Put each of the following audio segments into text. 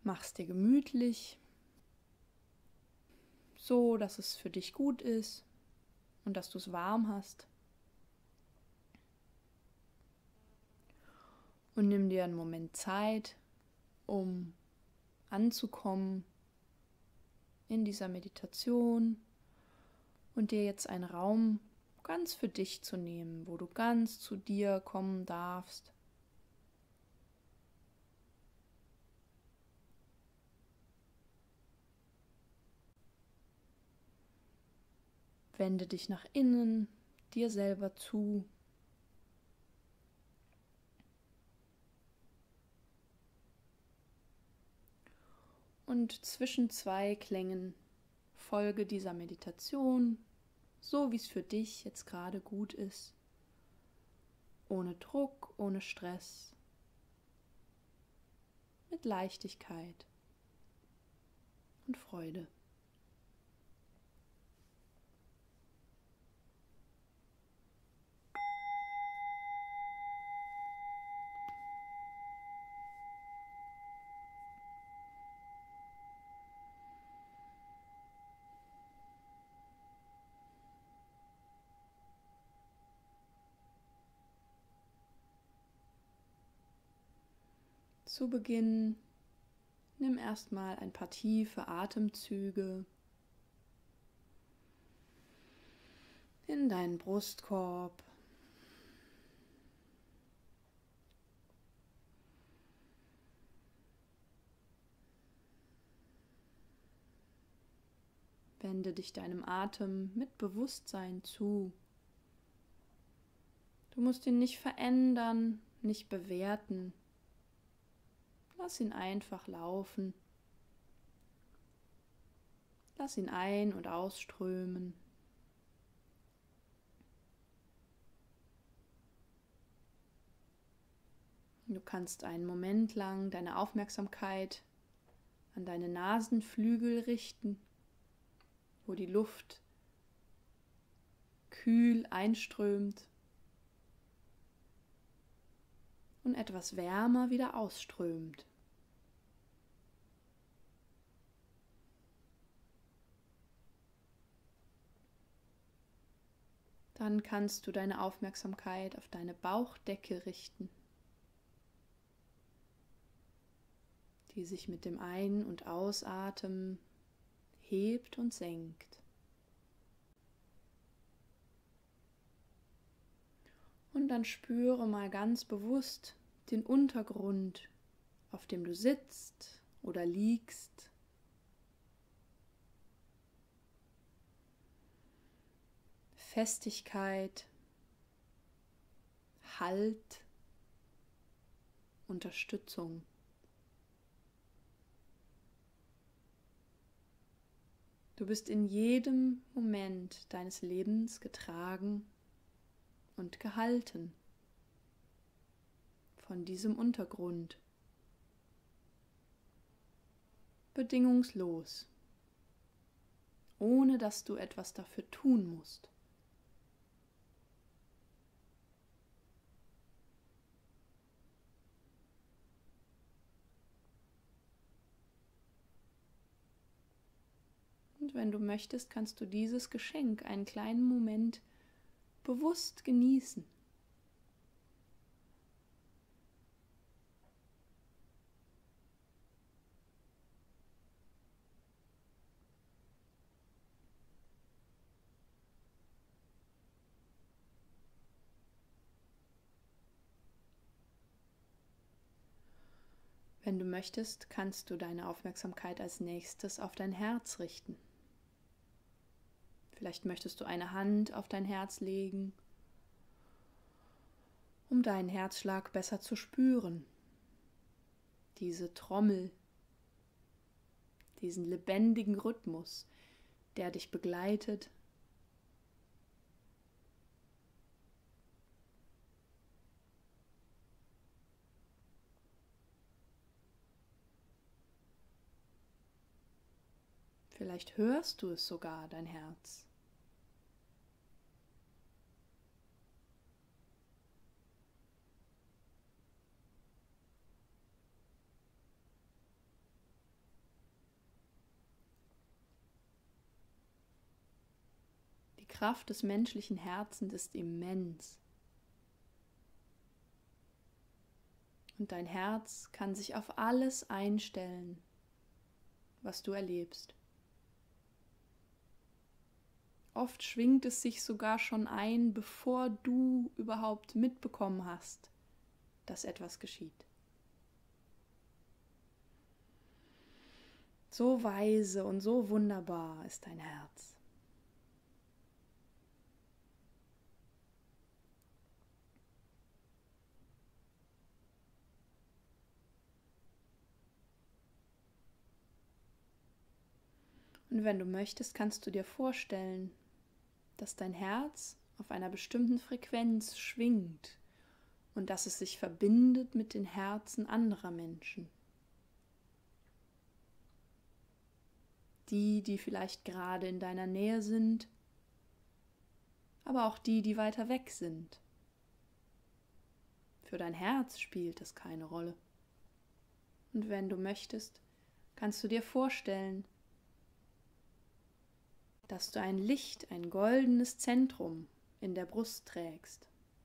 Mach's dir gemütlich, so dass es für dich gut ist und dass du es warm hast. Und nimm dir einen Moment Zeit, um anzukommen in dieser Meditation und dir jetzt einen Raum ganz für dich zu nehmen, wo du ganz zu dir kommen darfst. Wende dich nach innen, dir selber zu. Und zwischen zwei Klängen folge dieser Meditation, so wie es für dich jetzt gerade gut ist. Ohne Druck, ohne Stress, mit Leichtigkeit und Freude. Zu Beginn nimm erstmal ein paar tiefe Atemzüge in deinen Brustkorb. Wende dich deinem Atem mit Bewusstsein zu. Du musst ihn nicht verändern, nicht bewerten. Lass ihn einfach laufen. Lass ihn ein- und ausströmen. Du kannst einen Moment lang deine Aufmerksamkeit an deine Nasenflügel richten, wo die Luft kühl einströmt und etwas wärmer wieder ausströmt. Dann kannst du deine Aufmerksamkeit auf deine Bauchdecke richten, die sich mit dem Ein- und Ausatmen hebt und senkt. Und dann spüre mal ganz bewusst den Untergrund, auf dem du sitzt oder liegst. Festigkeit, Halt, Unterstützung. Du bist in jedem Moment deines Lebens getragen und gehalten von diesem Untergrund. Bedingungslos, ohne dass du etwas dafür tun musst. Und wenn du möchtest, kannst du dieses Geschenk einen kleinen Moment bewusst genießen. Wenn du möchtest, kannst du deine Aufmerksamkeit als nächstes auf dein Herz richten. Vielleicht möchtest du eine Hand auf dein Herz legen, um deinen Herzschlag besser zu spüren. Diese Trommel, diesen lebendigen Rhythmus, der dich begleitet. Vielleicht hörst du es sogar, dein Herz. Kraft des menschlichen Herzens ist immens. Und dein Herz kann sich auf alles einstellen, was du erlebst. Oft schwingt es sich sogar schon ein, bevor du überhaupt mitbekommen hast, dass etwas geschieht. So weise und so wunderbar ist dein Herz. Und wenn du möchtest, kannst du dir vorstellen, dass dein Herz auf einer bestimmten Frequenz schwingt und dass es sich verbindet mit den Herzen anderer Menschen. Die vielleicht gerade in deiner Nähe sind, aber auch die weiter weg sind. Für dein Herz spielt es keine Rolle. Und wenn du möchtest, kannst du dir vorstellen, dass du ein Licht, ein goldenes Zentrum in der Brust trägst.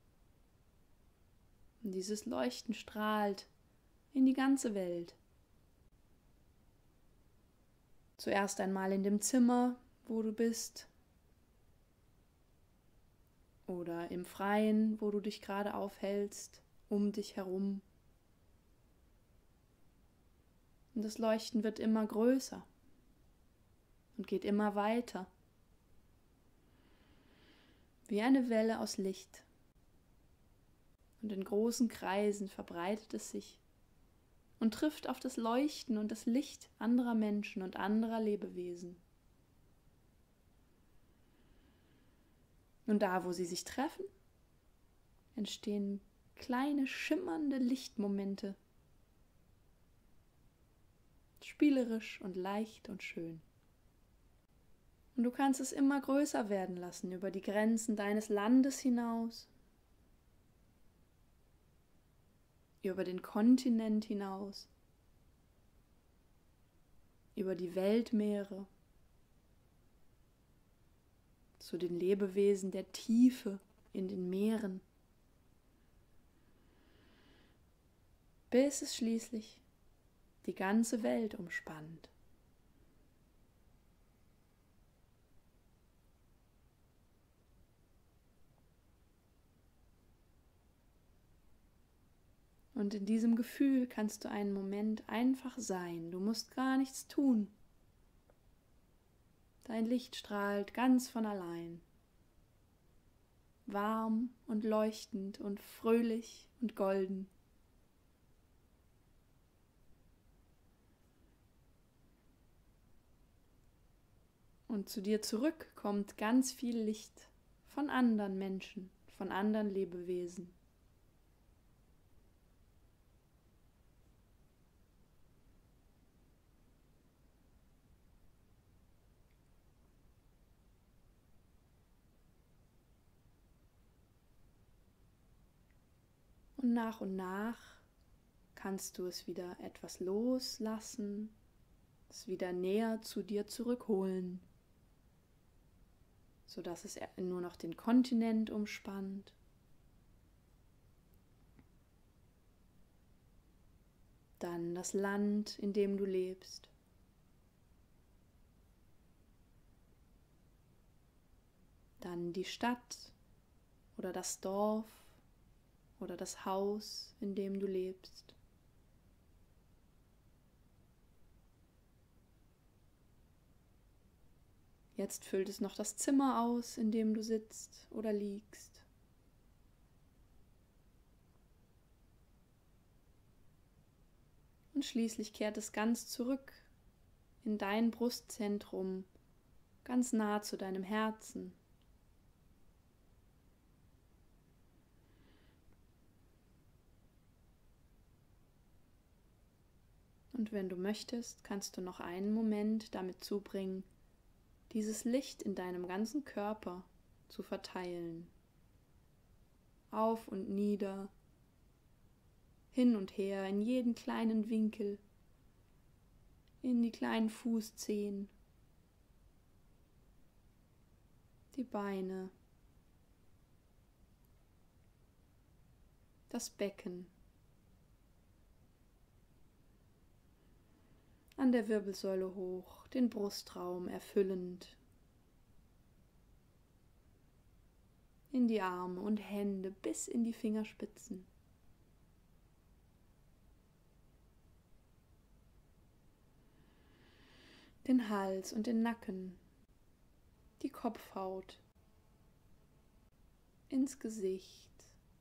Und dieses Leuchten strahlt in die ganze Welt. Zuerst einmal in dem Zimmer, wo du bist, oder im Freien, wo du dich gerade aufhältst, um dich herum. Und das Leuchten wird immer größer und geht immer weiter, wie eine Welle aus Licht. Und in großen Kreisen verbreitet es sich und trifft auf das Leuchten und das Licht anderer Menschen und anderer Lebewesen. Und da, wo sie sich treffen, entstehen kleine schimmernde Lichtmomente, spielerisch und leicht und schön. Und du kannst es immer größer werden lassen, über die Grenzen deines Landes hinaus, über den Kontinent hinaus, über die Weltmeere, zu den Lebewesen der Tiefe in den Meeren, bis es schließlich die ganze Welt umspannt. Und in diesem Gefühl kannst du einen Moment einfach sein. Du musst gar nichts tun. Dein Licht strahlt ganz von allein. Warm und leuchtend und fröhlich und golden. Und zu dir zurück kommt ganz viel Licht von anderen Menschen, von anderen Lebewesen. Und nach kannst du es wieder etwas loslassen, es wieder näher zu dir zurückholen, sodass es nur noch den Kontinent umspannt. Dann das Land, in dem du lebst. Dann die Stadt oder das Dorf oder das Haus, in dem du lebst. Jetzt füllt es noch das Zimmer aus, in dem du sitzt oder liegst. Und schließlich kehrt es ganz zurück in dein Brustzentrum, ganz nah zu deinem Herzen. Und wenn du möchtest, kannst du noch einen Moment damit zubringen, dieses Licht in deinem ganzen Körper zu verteilen. Auf und nieder, hin und her, in jeden kleinen Winkel, in die kleinen Fußzehen, die Beine, das Becken, an der Wirbelsäule hoch, den Brustraum erfüllend, in die Arme und Hände bis in die Fingerspitzen. Den Hals und den Nacken, die Kopfhaut, ins Gesicht,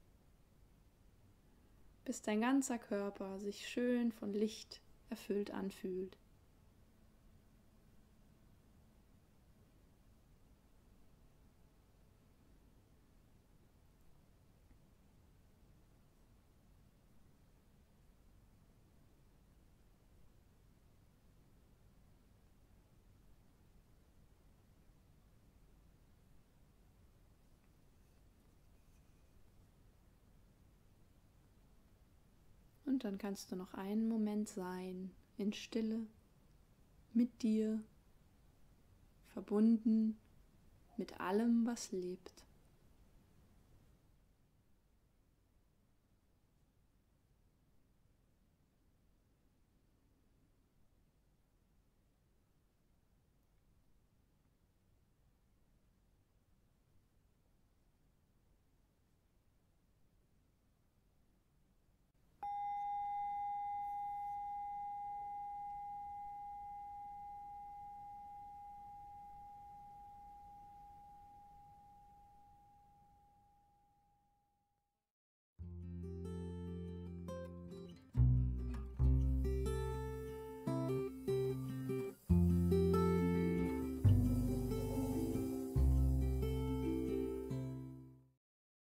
bis dein ganzer Körper sich schön von Licht erfüllt anfühlt. Und dann kannst du noch einen Moment sein, in Stille, mit dir, verbunden mit allem, was lebt.